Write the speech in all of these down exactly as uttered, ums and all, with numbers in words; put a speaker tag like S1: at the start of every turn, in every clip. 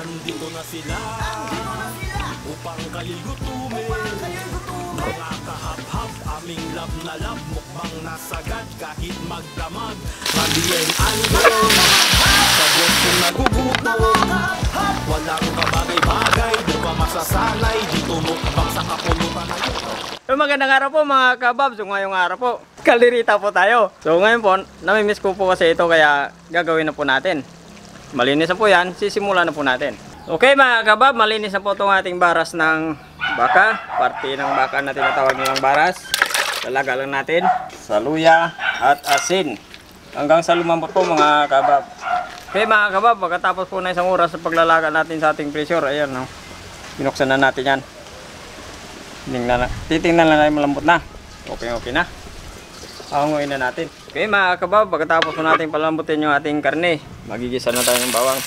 S1: Andito na sila upang kayo'y gutumin. Mga kahap-hap, aming lab na lab, mukbang nasagad kahit magdamag. Sabihin andon sa Diyos kung nagugutom. Walang kabagay-bagay, di pa masasanay, dito mukbang sa kapulutan na yun.
S2: So, magandang araw po mga kabab. So ngayong araw po, kalirita po tayo. So ngayon po, namimiss ko po kasi ito kaya gagawin na po natin. Malinis na po yan, sisimulan na po natin. Okay mga kabab, malinis na po itong ating baras ng baka. Parte ng baka na tinatawag nilang baras. Talaga lang natin sa luya at asin. Hanggang sa lumambot po mga kabab. Okay mga kabab, pagkatapos po na isang oras sa paglalaga natin sa ating pressure, ayan no, binuksan na natin yan. Tingnan na, titingnan lang natin malambot na. Okay okay na. Hanguin na natin. Okay mga kabab, pagkatapos po natin palambutin yung ating karne, magigisa na tayo ng bawang.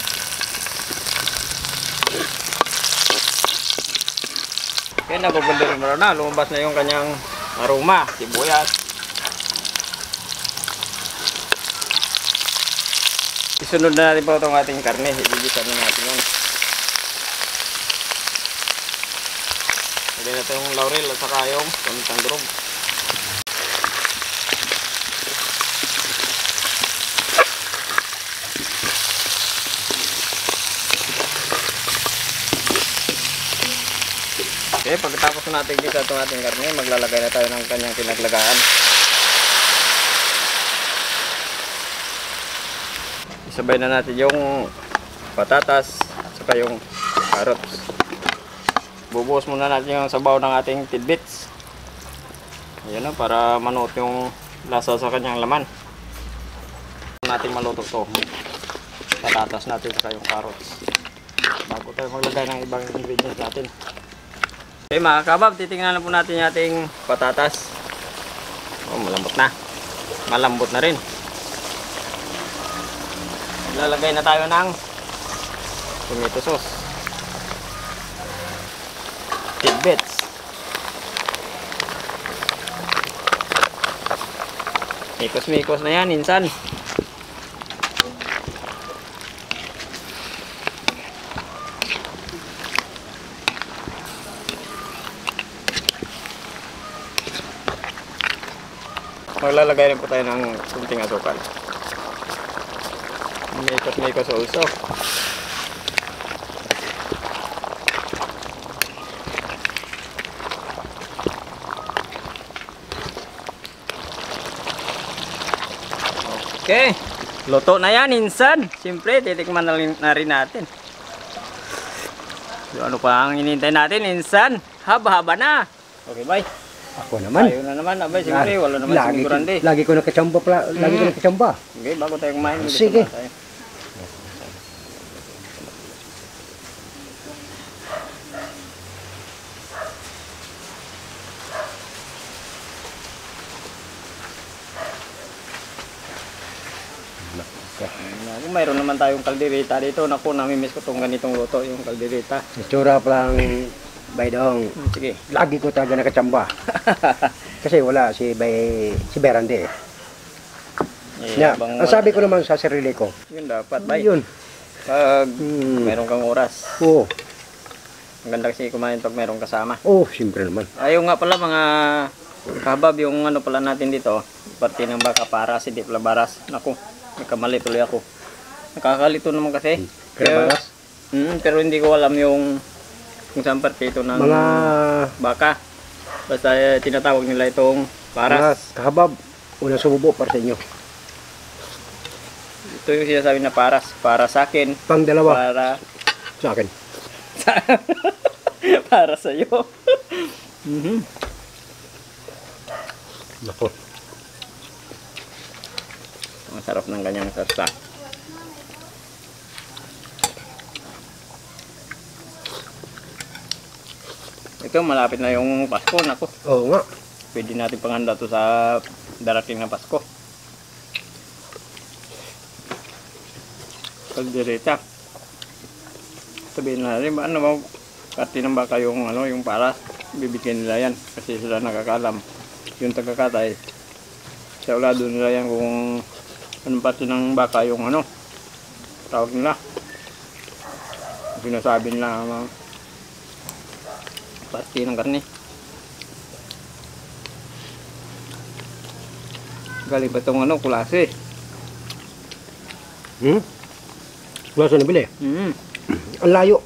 S2: Okay, nabubulder mo na, lumabas na yung kanyang aroma, sibuyas. Isunod na natin po itong ating karne, igigisa na natin yun. Lagyan natin yung laurel at saka yung pamintang durog. Okay, pagkatapos natin dito itong ating karne, maglalagay na tayo ng kanyang pinaglagaan. Isabay na natin yung patatas at saka yung carrots. Bubuhos muna natin yung sabaw ng ating tidbits. Ayan na, para manuot yung lasa sa kanyang laman. Natin maluto to. Patatas natin saka yung carrots. Bago tayo maglagay ng ibang ingredients natin. Okay mga kabab, titingnan na po natin yung ating patatas. Oh, malambot na. Malambot na rin. Lalagay na tayo ng tomato sauce. Tidbits. Mikos-mikos na yan, insan. Maglalagay rin po tayo ng kunting asukal. Mikos-mikos also. Okay, luto na yan insan. Siyempre, titikman na rin, na rin natin. So, ano pa ang hinihintay natin insan? Haba-haba na. Okay, bye.
S3: Ako naman.
S2: Ayaw na naman, abay, siyempre, wala naman
S3: lagi,
S2: sigurande.
S3: lagi ko nakachamba pala, mm. lagi ko nakachamba.
S2: Okay, bago tayo kumain,
S3: sige.
S2: Tayo. Kung mayroon naman tayong kaldereta dito, naku, namimiss ko itong ganitong luto, yung kaldereta.
S3: Itsura pa lang, Baydong.
S2: Sige.
S3: Lagi ko talaga nakachamba. Kasi wala si Bay, si Berande.
S2: Eh,
S3: Yeah,
S2: bang,
S3: ang sabi ko naman sa sarili ko.
S2: Yun dapat, bay.
S3: Yun.
S2: Pag
S3: Hmm.
S2: mayroon kang oras.
S3: Oo.
S2: Ang ganda kasi kumain pag mayroong kasama.
S3: Oh, siyempre naman.
S2: Ayaw nga pala mga kabab, yung ano pala natin dito, parte ng baka paras, hindi pala baras. Naku, nagkamali tuloy ako. Nakakalito naman kasi.
S3: Kaya baras?
S2: Mm, pero hindi ko alam yung kung saan parte ito ng
S3: Mga
S2: baka. Basta eh, tinatawag nila itong paras.
S3: Mga kahabab, unang sumubo para sa inyo.
S2: Ito yung sinasabi na paras. Para sa akin.
S3: Pang dalawa
S2: Para
S3: sa akin.
S2: para sa iyo. Mhm.
S3: Nako.
S2: Ang sarap ng kanyang sarsa. Ito malapit na yung Pasko, nako.
S3: Oo nga.
S2: Pwede natin panghanda to sa darating na Pasko. Kaldereta. Sabihin natin, ano mo, kati ng baka yung, ano, yung paras, bibigyan nila yan kasi sila nakakalam. Yung tagakatay, sa ulado nila yan kung anong parte ng baka yung ano, tawag nila. sinasabi nila mga pasti ng karne. Galing pa itong ano, kulase.
S3: Hmm? Wala sa nabili.
S2: Mm.
S3: Ang layo.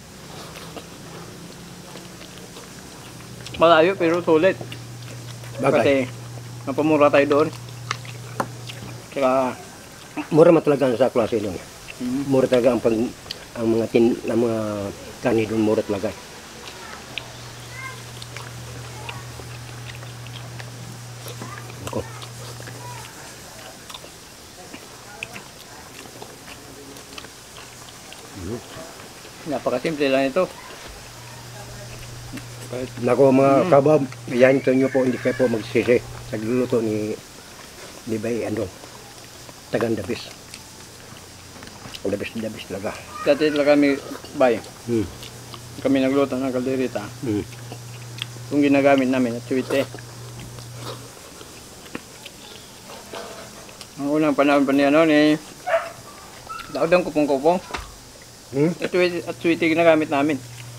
S2: Malayo pero sulit.
S3: Bagay.
S2: Kasi napamura tayo doon. Tsaka
S3: Mura man talaga sa klase doon.
S2: mm,
S3: Mura talaga ang pag ang mga tin ang mga karne doon, mura talaga. Ako.
S2: napakasimple lang ito. Kahit
S3: Nako mga
S2: Mm.
S3: kabab, yan ito nyo po, hindi kayo po magsisi sa gluluto ni ni Bay Andong. Tagang dabis. Dabis dabis talaga.
S2: dati lang kami bay.
S3: Hmm.
S2: Kami nagluto ng kaldereta.
S3: Hmm.
S2: Kung ginagamit namin at suwite. Ang unang panahon pa ni ano ni tawag ng kupong-kupong.
S3: Hmm?
S2: At suwite, at suwite ginagamit namin.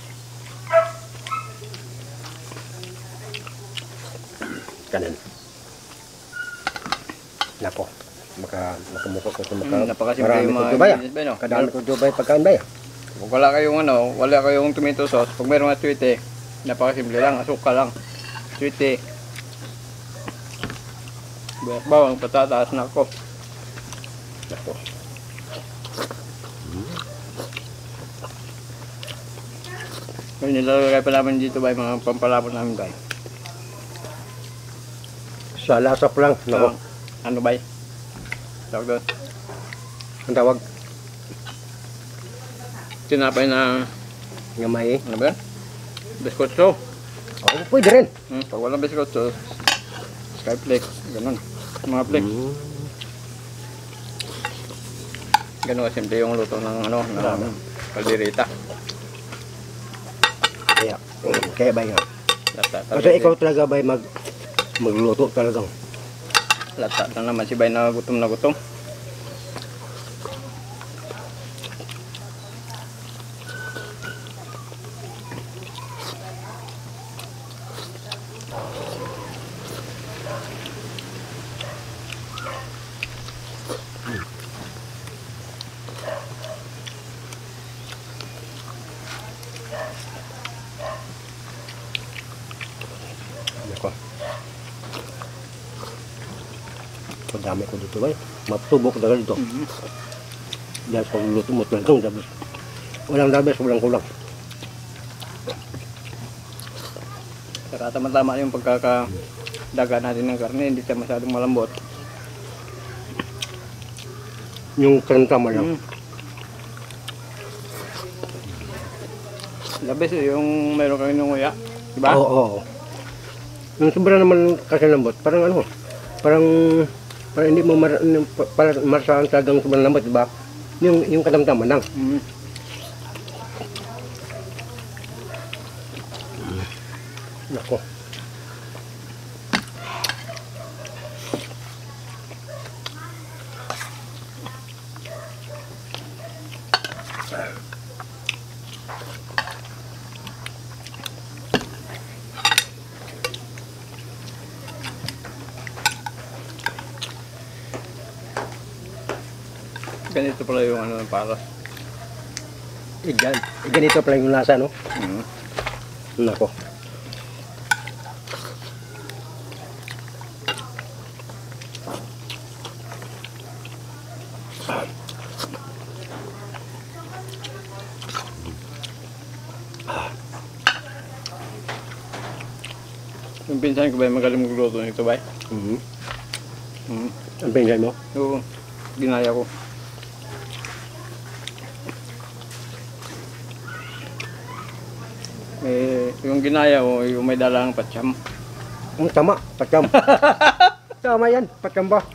S3: Kanan. Nako. Maka makamukha ko sa maka.
S2: Mm, napakasimple
S3: marami
S2: yung
S3: ko
S2: mga
S3: Dubai.
S2: ingredients ba, no?
S3: Kadami ko Dubai pagkain ba?
S2: Kung wala kayong ano, wala kayong tomato sauce, pag mayroong at suwite, napakasimple lang, asukal lang. Suwite. Bawang patatas na ako.
S3: Nako.
S2: May nilalagay pa namin dito ba yung mga pampalapot namin ba?
S3: Sa lasap lang. Nako.
S2: Ah, ano ba? Tawag doon.
S3: Ang tawag
S2: Tinapay na,
S3: nga may.
S2: ano ba yan? Biskotso.
S3: Oh, pwede rin.
S2: Hmm, pag walang biskotso, skyflakes, ganun. Mga flakes.
S3: Hmm.
S2: Ganun kasimple yung luto ng ano, ng kaldereta.
S3: Kaya, kaya ba nga?
S2: Lata,
S3: Kasi ikaw talaga ba mag magluto talagang.
S2: Lata na naman si Bay na gutom na gutom.
S3: Nako. Madami ko dito ba? Matubok talaga dito.
S2: Mm-hmm.
S3: Dahil pag luto mo talagang dabis. Walang dabis, walang kulang.
S2: Saka tama-tama yung pagkakadaga natin ng karne, hindi siya masyadong malambot.
S3: Yung tama lang.
S2: Mm. Labis eh, yung meron kami ng nguya. Diba?
S3: Oo, oo, oo. Yung sobra naman kasi lambot, parang ano, parang parang hindi mo mar, para marasahan talagang sobrang lambot, diba? Yung yung katamtaman lang.
S2: Mm.
S3: Nako.
S2: Ganito pala yung ano ng paras.
S3: Eh, gan, eh, ganito pala yung lasa, no?
S2: Mm.
S3: Nako.
S2: Yung pinsan ko ba magaling magluto nito ba?
S3: Mhm.
S2: Mm.
S3: Ang pinsan mo?
S2: Oo, ginaya ko. Eh, yung ginaya ko, yung may dalang patsyam.
S3: Ang tama, patkam. Tama yan, patkam ba?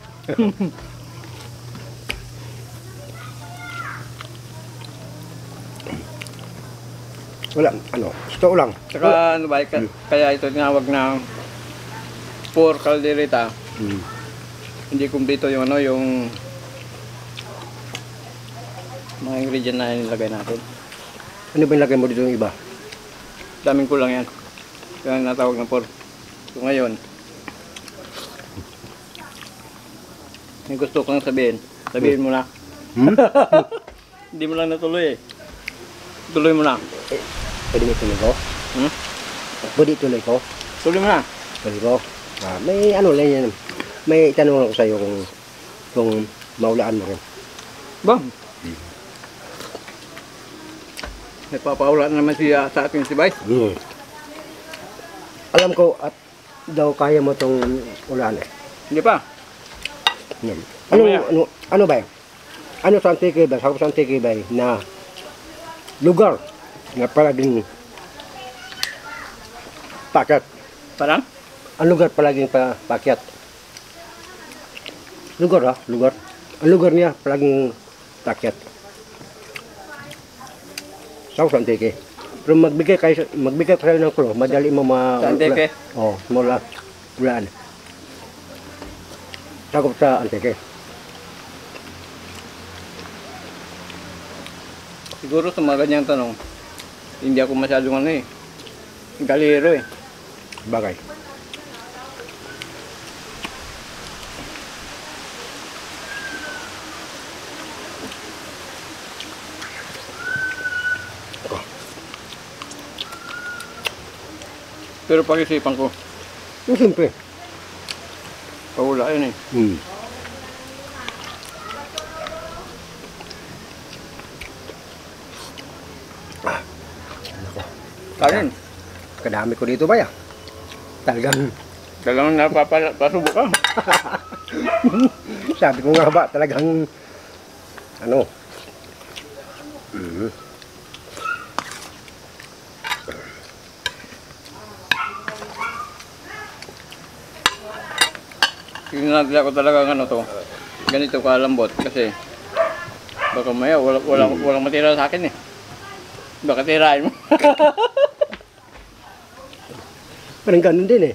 S3: Wala, ano, gusto lang.
S2: Saka ano ba, ka- kaya ito tinawag na for caldereta.
S3: Hmm.
S2: Hindi kumpleto yung ano, yung mga ingredient na nilagay natin.
S3: Ano ba nilagay mo dito yung iba?
S2: Daming kulang yan. Kaya natawag na por. So ngayon, may gusto kong sabihin. Sabihin mo na.
S3: Hmm?
S2: Hindi mo lang natuloy eh. Tuloy mo na.
S3: Eh, pwede mo tuloy ko?
S2: Hmm?
S3: Pwede tuloy ko?
S2: Tuloy mo na.
S3: Pwede ko? Ah, may ano lang yan. May tanong ako sa'yo kung, kung maulaan mo rin.
S2: Bang. Nagpapaula naman siya sa atin si Vice.
S3: Hmm. Alam ko at daw kaya mo itong ulaan eh.
S2: Hindi pa.
S3: Hmm. Ano,
S2: Mamaya.
S3: ano, ano ba? Ano sa Antique ba? Sa sa Antique ba na lugar na palaging pakyat?
S2: Parang?
S3: Ang lugar palaging pa, pakyat? Lugar ha? Lugar. Ang lugar niya palaging pakyat. Sa sa Antique. Pero magbigay kayo, magbigay kayo ng clue, madali mo ma...
S2: Sa Antique?
S3: Oo, oh, mula, ulaan. Sakop sa Antique.
S2: Siguro sa mga ganyang tanong, hindi ako masyadong ano eh. Galero eh.
S3: Bagay.
S2: Pero pag-isipan ko,
S3: Yung simple.
S2: pahula yun eh.
S3: Hmm.
S2: Kanin.
S3: Kadami ko dito ba ya? Talagang,
S2: Talagang napapasubo ka.
S3: sabi ko nga ba, talagang, ano, mm,
S2: Tingnan ko talaga ano to. Ganito kalambot kasi baka maya wala, wala, walang matira sa akin eh. Baka tirahin mo.
S3: parang ganun din eh.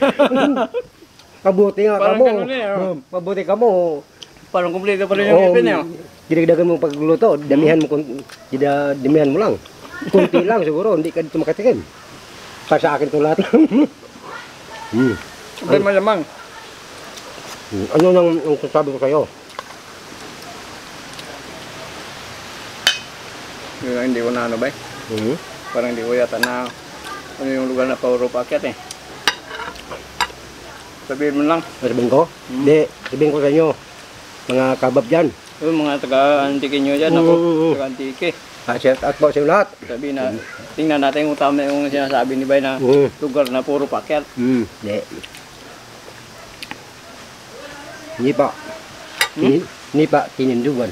S3: Mabuti nga ka
S2: Parang
S3: mo.
S2: ganun eh, oh.
S3: Hmm, Mabuti ka mo.
S2: Parang kumpleto pa rin yung
S3: Oo,
S2: ipin eh. oh.
S3: dinagdagan mo pagluto, damihan mo, kun- dida- damihan mo lang. Kunti lang siguro, hindi ka dito makatikim. Para sa akin ito lahat. hmm.
S2: Sabay malamang.
S3: Hmm. Ano nang ang sasabi ko sa'yo?
S2: Yun ang hindi ko na ano ba eh.
S3: Hmm.
S2: Parang hindi ko yata na ano yung lugar na pauro paket eh. Sabihin mo lang.
S3: Sabihin ko? Hindi, sabihin ko sa inyo, mga kabab dyan.
S2: Yung mga taga-antike nyo dyan ako.
S3: Mm.
S2: Taga-antike.
S3: Ah, shout out po sa inyo lahat.
S2: Sabihin na, tingnan natin kung tama yung sinasabi ni Bay na
S3: Hmm.
S2: lugar na puro paket.
S3: Hmm. Hindi. Hindi pa. Tinin, hindi pa, tinindugan.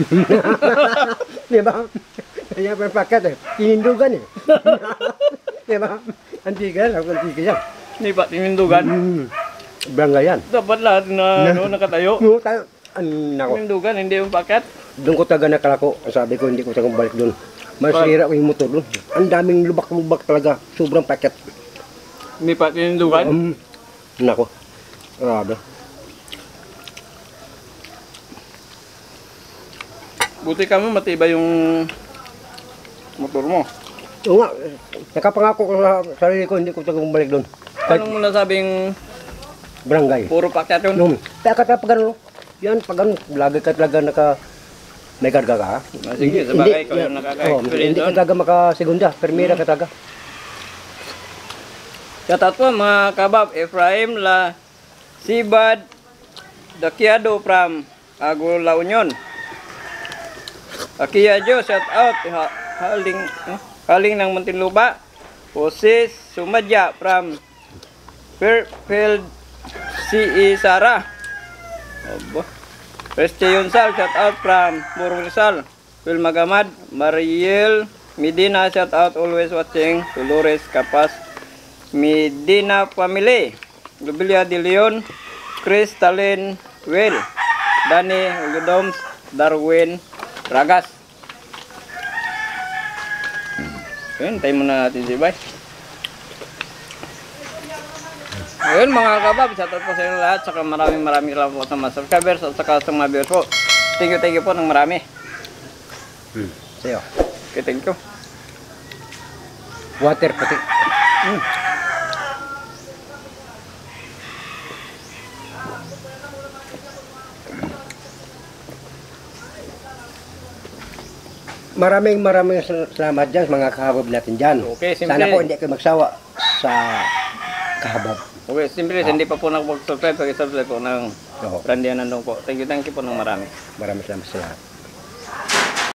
S3: Di ba? Kaya pa pakat eh. Tinindugan eh. Di ba? Antika yan, ako antika yan.
S2: Hindi pa tinindugan.
S3: Hmm. Barangay yan.
S2: Dapat lahat na ano, nakatayo.
S3: No, tayo. Ano nako.
S2: Tinindugan, hindi yung paket.
S3: Doon ko taga nakalako. Ang sabi ko, hindi ko taga balik doon. Masira ko yung motor doon. Ang daming lubak-lubak talaga. Sobrang paket.
S2: Hindi pa tinindugan.
S3: Um, nako. Grabe.
S2: Buti ka mo, matibay yung motor mo.
S3: Oo nga, nakapangako ko sa sarili ko, hindi ko taga balik doon. Kahit
S2: Anong mo nasabing
S3: barangay.
S2: puro paket yun?
S3: Nung, kaya ka pag ano, yan, pag ano, lagi ka talaga naka, may karga ka.
S2: Ah, sige, sa bagay, ikaw yung
S3: oh,
S2: nakaka-experience
S3: hindi
S2: doon.
S3: ka talaga makasegunda, permira ka talaga.
S2: Shoutout po mga kabab, Efraim La Sibad Dakiado from Agua La Union. Akia Jo, shout out. Ha, haling, eh, haling ng Muntinlupa. Jose Sumadya from Fairfield C E Sara. Aba. Reste Yonsal, shout out from Murong Rizal. Phil Magamad, Mariel Medina, shout out always watching. Dolores Capas, Medina Family. Lubilia de Leon, Chris Talin Will, Danny Ugodoms, Darwin Ragas. Ayun, tayo muna natin si Bay. Ayun mga kabab, shoutout po sa inyo lahat. Saka maraming maraming salamat po sa mga subscribers at saka sa mga viewers po. Thank you, thank you po ng marami.
S3: Hmm. Sa'yo.
S2: Okay, thank you.
S3: Water pati.
S2: Mm.
S3: Maraming maraming sal- salamat dyan sa mga kahabab natin dyan.
S2: Okay, simple.
S3: Sana po hindi kayo magsawa sa kahabab.
S2: Okay, simple,
S3: Ah.
S2: hindi pa po nakapag-subscribe, pag-subscribe po ng
S3: Oo.
S2: Randy Anandong po. Thank you, thank you po ng marami.
S3: Maraming salamat sa lahat.